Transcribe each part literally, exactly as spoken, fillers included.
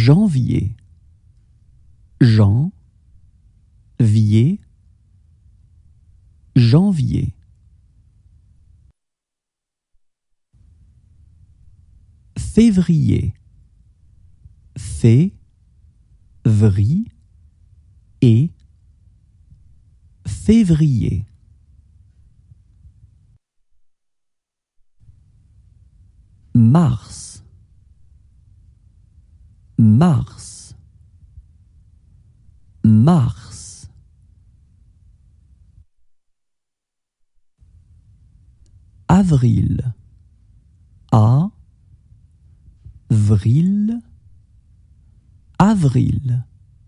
janvier, Jean, vier, janvier. Février, fé, vri, et, février. Mars, mars, mars. Avril, a, vril, avril.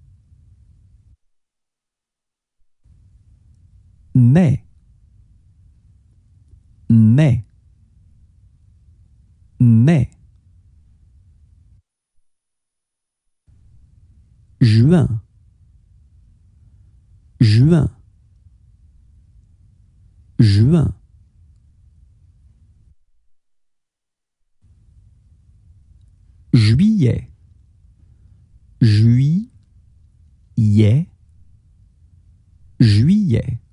Mai, mai, mai. Juin, juin, juin. Juillet, juillet, juillet.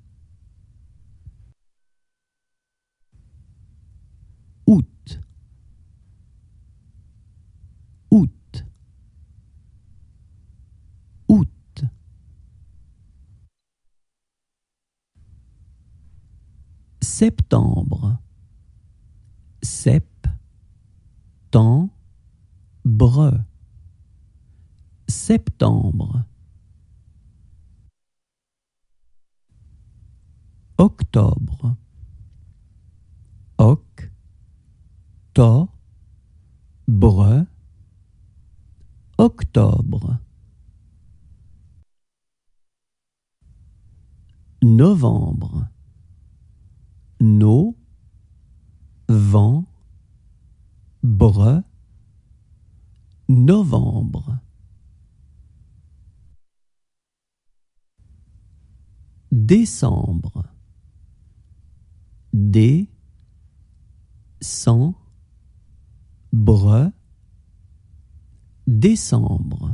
Août, août, août. Septembre, sep, temps, bre, septembre. Octobre, oc, to, bre, octobre. Novembre, no, vent, bre, novembre. Décembre, dé, cent, bre, décembre.